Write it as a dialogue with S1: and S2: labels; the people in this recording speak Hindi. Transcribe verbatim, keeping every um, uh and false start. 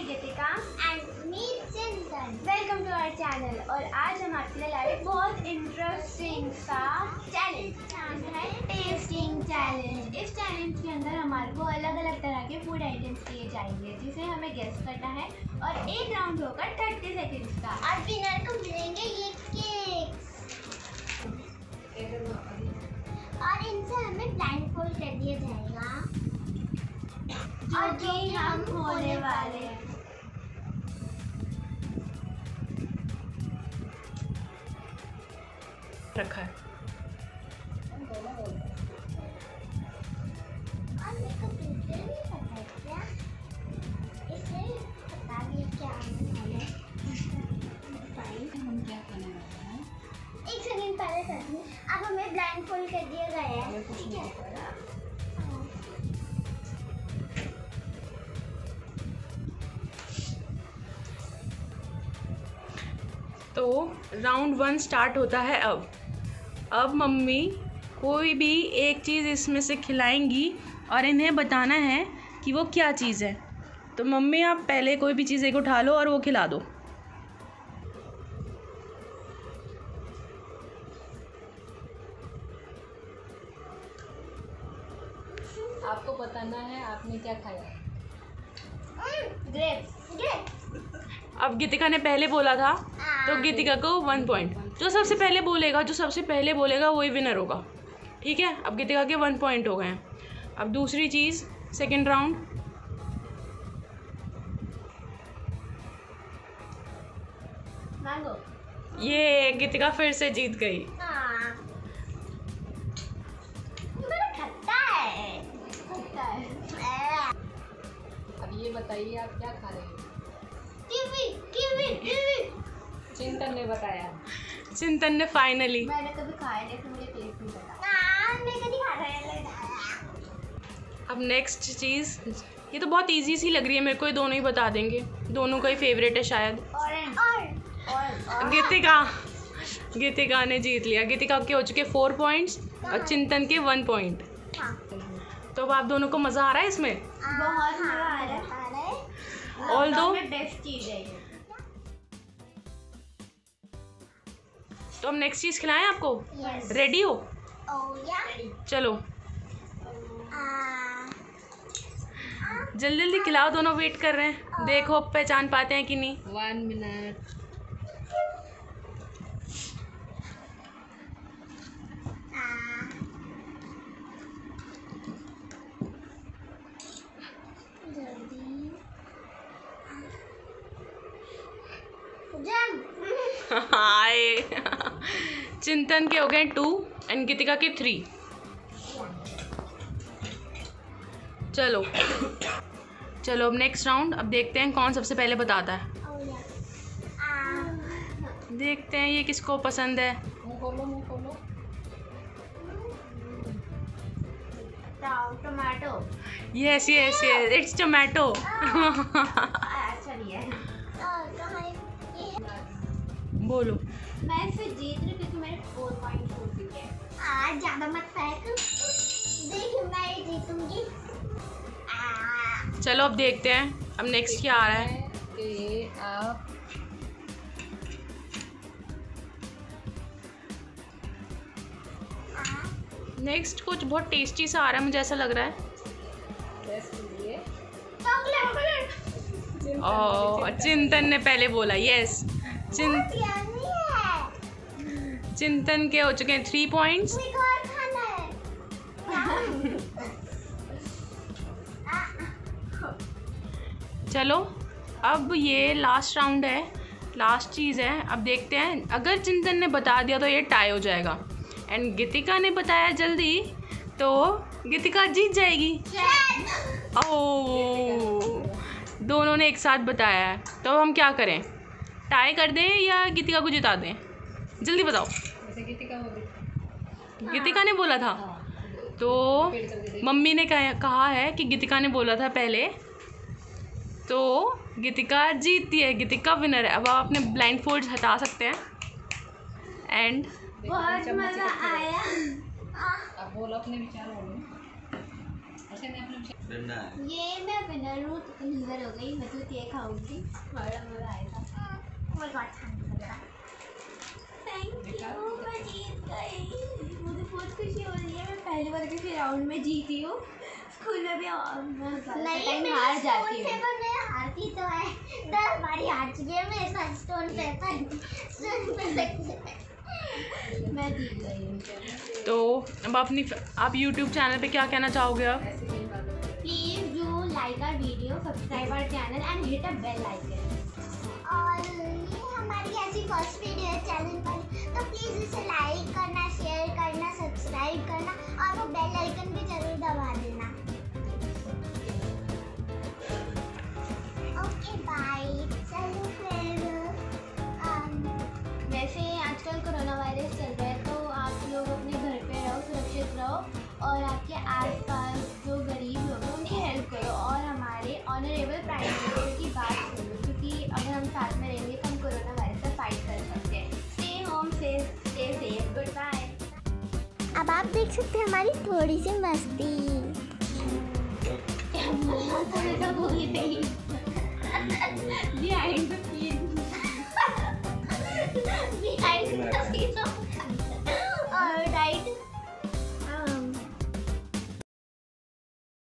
S1: Geetika
S2: and me Chintan.
S1: Welcome to our channel. और आज हम आपके लिए लाए एक बहुत इंटरेस्टिंग सा चैलेंज है, टेस्टिंग चैलेंज। इस चैलेंज के अंदर हमारे को अलग अलग तरह के फूड आइटम्स दिए जाएंगे जिसे हमें गेस करना है और एक राउंड होगा थर्टी सेकेंड्स का।
S2: और विनर को मिलेंगे ये केक्स और इनसे हमें ब्लाइंडफोल्ड कर दिया जाएगा
S1: जो कि हम होने वाले हैं।
S3: रखा है।
S2: और मेरे को बिल्कुल नहीं पता है क्या इसे बता दिया क्या आने वाला है।
S3: हम क्या करने वाले हैं?
S2: एक सेकंड पहले करती हूँ। अब हमें ब्लाइंडफोल्ड कर दिया गया है,
S3: हमें कुछ
S2: ठीक
S3: नहीं
S2: है।
S3: पता। तो राउंड वन स्टार्ट होता है अब अब मम्मी कोई भी एक चीज़ इसमें से खिलाएंगी और इन्हें बताना है कि वो क्या चीज़ है। तो मम्मी आप पहले कोई भी चीज़ एक उठा लो और वो खिला दो। आपको बताना है आपने क्या खाया।
S2: ग्रेप्स ग्रेप्स
S3: अब गीतिका ने पहले बोला था तो गीतिका को वन पॉइंट। जो सबसे पहले बोलेगा जो सबसे पहले बोलेगा वही विनर होगा, ठीक है। अब गीतिका के वन पॉइंट हो गए हैं। अब दूसरी चीज़ सेकंड राउंड।
S1: मैंगो।
S3: ये गीतिका फिर से जीत गई।
S2: हाँ मेरा खट्टा है
S1: खट्टा है।
S3: अब ये बताइए आप क्या खा रहे हैं।
S2: कीवी कीवी कीवी
S3: चिंतन ने बताया। चिंतन ने फाइनली।
S1: मैंने कभी खाया नहीं, फिर मुझे टेस्ट नहीं पता।
S2: हाँ मैं कभी खा रहा है।
S3: अब नेक्स्ट चीज़, ये तो बहुत इजी सी लग रही है मेरे को, ये दोनों ही बता देंगे। दोनों का ही फेवरेट है शायद।
S1: ऑरेंज।
S2: और
S1: और
S3: गीतिका गीतिका ने जीत लिया। गीतिका के हो चुके फोर पॉइंट्स और चिंतन के वन पॉइंट।
S2: हाँ
S3: तो अब आप दोनों को मज़ा आ रहा है इसमें।
S1: बहुत मजा आ रहा है।
S3: Although-
S1: में बेस्ट चीज है ये।
S3: तो हम नेक्स्ट चीज़ खिलाएं आपको।
S2: Yes.
S3: रेडी हो?
S2: Oh yeah.
S3: चलो
S2: Ah.
S3: जल्दी जल्दी खिलाओ, दोनों वेट कर रहे हैं। देखो पहचान पाते हैं कि नहीं।
S4: One minute.
S2: Ah. जल्दी। जम।
S3: हाय चिंतन के हो गए टू एंड गीतिका के थ्री। चलो चलो अब नेक्स्ट राउंड। अब देखते हैं कौन सबसे पहले बताता है।
S2: Oh yeah. Ah.
S3: देखते हैं ये किसको पसंद है।
S4: मुँह खोलो मुँह खोलो।
S1: Tomato.
S3: Yes yes yes it's tomato.
S1: अच्छा नहीं है।
S2: Oh, कहाँ है? ये।
S3: बोलो।
S1: मैं इससे जीत रही क्योंकि मेरे फोर पॉइंट हो चुके हैं।
S2: आ ज्यादा मत फेंक। देख मैं ही जीतूंगी। आ,
S3: चलो अब देखते हैं अब नेक्स्ट क्या आ रहा है।
S4: कि आप
S2: आ,
S3: नेक्स्ट कुछ बहुत टेस्टी सा आ रहा है, मुझे ऐसा लग रहा है।
S4: टेस्ट कीजिए।
S2: चॉकलेट।
S3: और चिंतन ने पहले बोला यस। चिंत
S2: यानी है।
S3: चिंतन के हो चुके हैं थ्री पॉइंट्स।
S2: मेरे को और खाना है। आ,
S3: चलो अब ये लास्ट राउंड है, लास्ट चीज़ है। अब देखते हैं अगर चिंतन ने बता दिया तो ये टाई हो जाएगा एंड गीतिका ने बताया जल्दी तो गीतिका जीत जाएगी। ओह दोनों ने एक साथ बताया है, तो अब हम क्या करें? टाई कर दें या गीतिका को जिता दें? जल्दी बताओ।
S4: जैसे गीतिका हो गई।
S3: गीतिका ने बोला था
S4: हाँ।
S3: तो मम्मी ने कहा कहा है कि गीतिका ने बोला था पहले, तो गीतिका जीतती है। गीतिका विनर है। अब आप अपने ब्लाइंड फोल्ड हटा सकते हैं एंड
S1: बहुत मजा आया।
S4: अब बोलो अपने विचार बोलो। अच्छा ने अपने
S5: डंडा है।
S1: ये मैं विनर हूँ तो लूजर हो गई। मैं तो ये खाऊंगी, बड़ा मजा आएगा।
S2: मेरे को अच्छा नहीं लग रहा।
S1: थैंक यू, मैं जीत गई। मुझे बहुत खुशी हो रही है। मैं पहली बार किसी राउंड में जीती हूँ। स्कूल में भी और मैं
S2: नहीं,
S1: टाइम
S2: मैं
S1: हार जाती
S2: स्टोन
S1: हूँ।
S2: पेपर में हारती तो है। दस बारी हार चुकी है मैं इस बार स्टोन पेपर स्टोन पेपर
S1: मैं जीत गई हूँ।
S3: तो अब अपनी आप यूट्यूब चैनल पे क्या कहना चाहोगे अब?
S1: Please do like our video, subscribe our channel and hit a bell icon.
S2: और ये हमारी ऐसी फर्स्ट वीडियो है चैनल पर, तो प्लीज़ इसे लाइक करना, शेयर करना, सब्सक्राइब करना और वो बेल आइकन भी जरूर दबा देना। Okay bye. चलो फिर अम,
S1: वैसे आजकल कोरोना वायरस चल रहा है, तो आप लोग अपने घर पे रहो, सुरक्षित रहो और आपके आसपास जो गरीब लोग हैं उनकी हेल्प करो और हमारे ऑनरेबल प्राइम मिनिस्टर की बात सुनो, क्योंकि अगर हम साथ में रहेंगे तो हम कोरोना वायरस से फाइट कर सकते हैं। Stay home safe, stay safe, goodbye.
S2: अब आप देख सकते हैं हमारी थोड़ी सी मस्ती।
S1: तो मैं तो भूल गई। Behind the scenes।